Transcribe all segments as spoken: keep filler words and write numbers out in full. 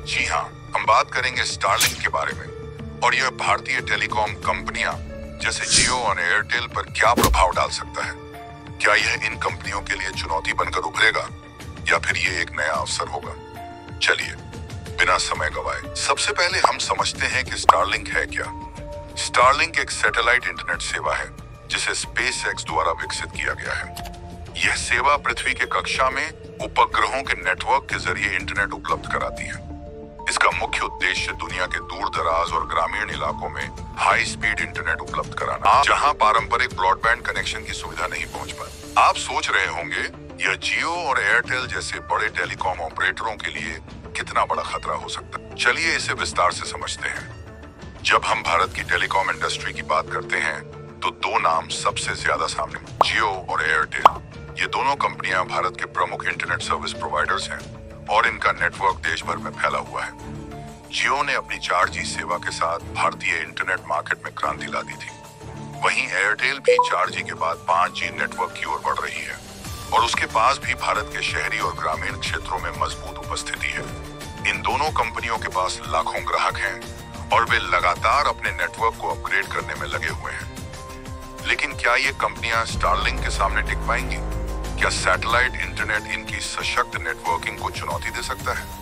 जी हाँ, हम बात करेंगे स्टारलिंक के बारे में और यह भारतीय टेलीकॉम कंपनियां जैसे जियो और एयरटेल पर क्या प्रभाव डाल सकता है। क्या यह इन कंपनियों के लिए चुनौती बनकर उभरेगा या फिर ये एक नया अवसर होगा? चलिए बिना समय गवाए सबसे पहले हम समझते हैं कि स्टारलिंक है क्या। स्टारलिंक एक सैटेलाइट इंटरनेट सेवा है जिसे स्पेसएक्स द्वारा विकसित किया गया है। यह सेवा पृथ्वी के कक्षा में उपग्रहों के नेटवर्क के जरिए इंटरनेट उपलब्ध कराती है। इसका मुख्य उद्देश्य दुनिया के दूर दराज और ग्रामीण इलाकों में हाई स्पीड इंटरनेट उपलब्ध कराना, जहां पारंपरिक ब्रॉडबैंड कनेक्शन की सुविधा नहीं पहुंच पाती। आप सोच रहे होंगे यह जियो और एयरटेल जैसे बड़े टेलीकॉम ऑपरेटरों के लिए कितना बड़ा खतरा हो सकता है। चलिए इसे विस्तार से समझते हैं। जब हम भारत की टेलीकॉम इंडस्ट्री की बात करते हैं तो दो नाम सबसे ज्यादा सामने, जियो और एयरटेल। ये दोनों कंपनियां भारत के प्रमुख इंटरनेट सर्विस प्रोवाइडर्स हैं और इनका नेटवर्क देश भर में फैला हुआ है। जियो ने अपनी चार जी सेवा के साथ भारतीय इंटरनेट मार्केट में क्रांति ला दी थी। वहीं एयरटेल भी चार जी के बाद पाँच जी नेटवर्क की ओर बढ़ रही है और उसके पास भी भारत के शहरी और ग्रामीण क्षेत्रों में मजबूत उपस्थिति है। इन दोनों कंपनियों के पास लाखों ग्राहक हैं और वे लगातार अपने नेटवर्क को अपग्रेड करने में लगे हुए हैं। लेकिन क्या ये कंपनियां स्टारलिंक के सामने टिक पाएंगी? क्या सैटेलाइट इंटरनेट इनकी सशक्त नेटवर्किंग को चुनौती दे सकता है?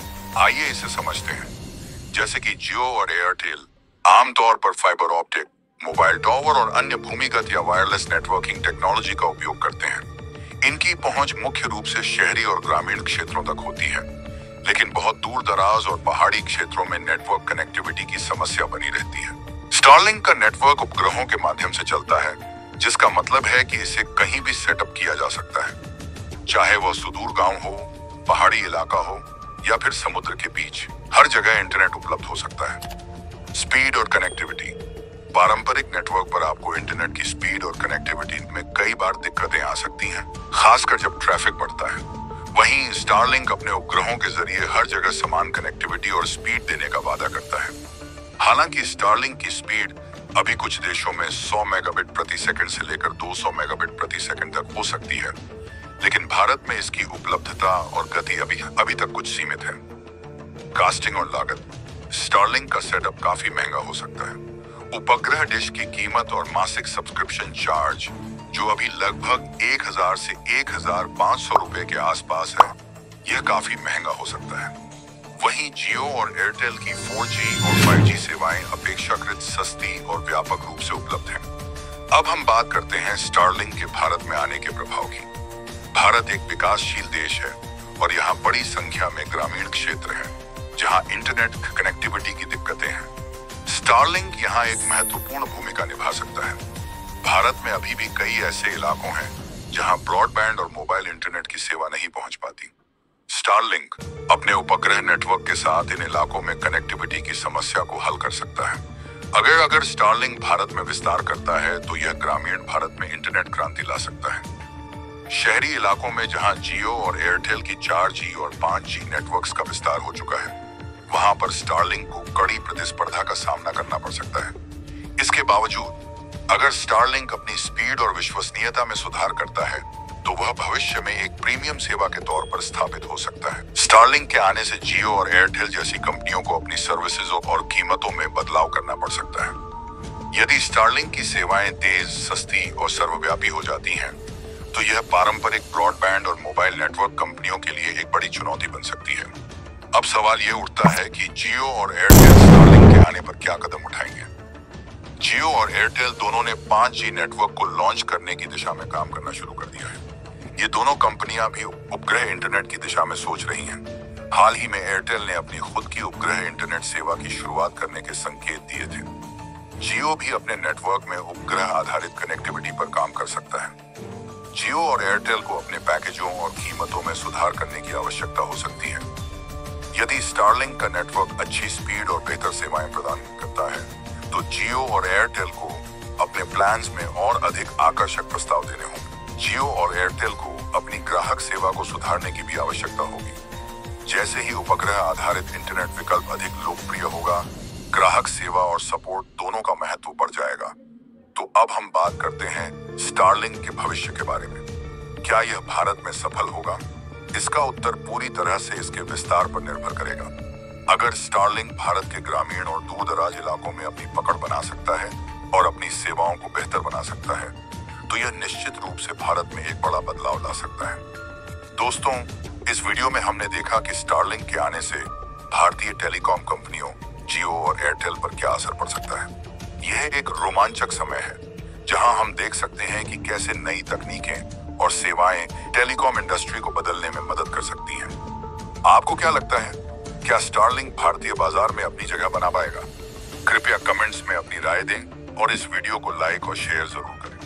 आइए इसे समझते हैं। जैसे कि जियो और एयरटेल आमतौर पर फाइबर ऑप्टिक, मोबाइल टावर और अन्य भूमिगत या वायरलेस नेटवर्किंग टेक्नोलॉजी का उपयोग करते हैं। इनकी पहुंच मुख्य रूप से शहरी और ग्रामीण क्षेत्रों तक होती है, लेकिन बहुत दूर दराज और पहाड़ी क्षेत्रों में नेटवर्क कनेक्टिविटी की समस्या बनी रहती है। स्टारलिंक का नेटवर्क उपग्रहों के माध्यम से चलता है, जिसका मतलब है कि इसे कहीं भी सेटअप किया जा सकता है, चाहे वह सुदूर गांव हो, पहाड़ी इलाका हो या फिर समुद्र के बीच। हर जगह इंटरनेट उपलब्ध हो सकता है। स्पीड और कनेक्टिविटी। पारंपरिक नेटवर्क पर आपको इंटरनेट की स्पीड और कनेक्टिविटी में कई बार दिक्कतें आ सकती हैं, खासकर जब ट्रैफिक बढ़ता है। वहीं स्टारलिंक अपने उपग्रहों के जरिए हर जगह समान कनेक्टिविटी और स्पीड देने का वादा करता है। हालांकि स्टारलिंक की स्पीड अभी कुछ देशों में सौ मेगाबिट प्रति सेकंड से लेकर दो सौ मेगाबिट प्रति सेकंड तक हो सकती है, लेकिन भारत में इसकी उपलब्धता और गति अभी अभी तक कुछ सीमित है। कास्टिंग और लागत। स्टारलिंक का सेटअप काफी महंगा हो सकता है। उपग्रह डिश की कीमत और मासिक सब्सक्रिप्शन चार्ज, जो अभी लगभग एक हजार से एक हजार पाँच सौ रुपए के आसपास है, यह काफी महंगा हो सकता है। वहीं जियो और एयरटेल की फोर जी और फाइव जी सेवाएं अपेक्षाकृत सस्ती और व्यापक रूप से उपलब्ध हैं। अब हम बात करते हैं स्टारलिंक के भारत में आने के प्रभाव की। भारत एक विकासशील देश है और यहाँ बड़ी संख्या में ग्रामीण क्षेत्र हैं, जहाँ इंटरनेट कनेक्टिविटी की दिक्कतें हैं। स्टारलिंक यहाँ एक महत्वपूर्ण भूमिका निभा सकता है। भारत में अभी भी कई ऐसे इलाकों हैं जहाँ ब्रॉडबैंड और मोबाइल इंटरनेट की सेवा नहीं पहुँच पाती। स्टारलिंक अपने उपग्रह नेटवर्क के साथ इन इलाकों में कनेक्टिविटी की समस्या को हल कर सकता है। अगर अगर स्टारलिंक भारत में विस्तार करता है तो यह ग्रामीण भारत में इंटरनेट क्रांति ला सकता है। शहरी इलाकों में जहां जियो और एयरटेल की चार जी और पाँच जी नेटवर्क्स का विस्तार हो चुका है, वहां पर स्टारलिंक को कड़ी प्रतिस्पर्धा का सामना करना पड़ सकता है। इसके बावजूद अगर स्टारलिंक अपनी स्पीड और विश्वसनीयता में सुधार करता है तो वह भविष्य में एक प्रीमियम सेवा के तौर पर स्थापित हो सकता है। स्टारलिंक के आने से जियो और एयरटेल जैसी कंपनियों को अपनी सर्विसेज और कीमतों में बदलाव करना पड़ सकता है। यदि स्टारलिंक की सेवाएं तेज, सस्ती और सर्वव्यापी हो जाती हैं, तो यह पारंपरिक ब्रॉडबैंड और मोबाइल नेटवर्क कंपनियों के लिए एक बड़ी चुनौती बन सकती है। अब सवाल यह उठता है कि जियो और एयरटेल स्टारलिंक के आने पर क्या कदम उठाएंगे। जियो और एयरटेल दोनों ने पाँच जी नेटवर्क को लॉन्च करने की दिशा में काम करना शुरू कर दिया है। ये दोनों कंपनियां भी उपग्रह इंटरनेट की दिशा में सोच रही हैं। हाल ही में एयरटेल ने अपनी खुद की उपग्रह इंटरनेट सेवा की शुरुआत करने के संकेत दिए थे। जियो भी अपने नेटवर्क में उपग्रह आधारित कनेक्टिविटी पर काम कर सकता है। जियो और एयरटेल को अपने पैकेजों और कीमतों में सुधार करने की आवश्यकता हो सकती है। यदि स्टारलिंक का नेटवर्क अच्छी स्पीड और बेहतर सेवाएं प्रदान करता है, तो जियो और एयरटेल को अपने प्लान्स में और अधिक आकर्षक प्रस्ताव देने होंगे। जियो और एयरटेल को अपनी ग्राहक सेवा को सुधारने की भी आवश्यकता होगी। जैसे ही उपग्रह आधारित इंटरनेट विकल्प अधिक लोकप्रिय होगा, ग्राहक सेवा और सपोर्ट दोनों का महत्व बढ़ जाएगा। तो अब हम बात करते हैं स्टारलिंक के भविष्य के बारे में। क्या यह भारत में सफल होगा? इसका उत्तर पूरी तरह से इसके विस्तार पर निर्भर करेगा। अगर स्टारलिंक भारत के ग्रामीण और दूर दराज इलाकों में अपनी पकड़ बना सकता है और अपनी सेवाओं को बेहतर बना सकता है, तो यह निश्चित रूप से भारत में एक बड़ा बदलाव ला सकता है। दोस्तों, इस वीडियो में हमने देखा कि स्टारलिंक के आने से भारतीय टेलीकॉम कंपनियों जियो और एयरटेल पर क्या असर पड़ सकता है। यह एक रोमांचक समय है जहां हम देख सकते हैं कि कैसे नई तकनीकें और सेवाएं टेलीकॉम इंडस्ट्री को बदलने में मदद कर सकती हैं। आपको क्या लगता है, क्या स्टारलिंक भारतीय बाजार में अपनी जगह बना पाएगा? कृपया कमेंट्स में अपनी राय दें और इस वीडियो को लाइक और शेयर जरूर करें।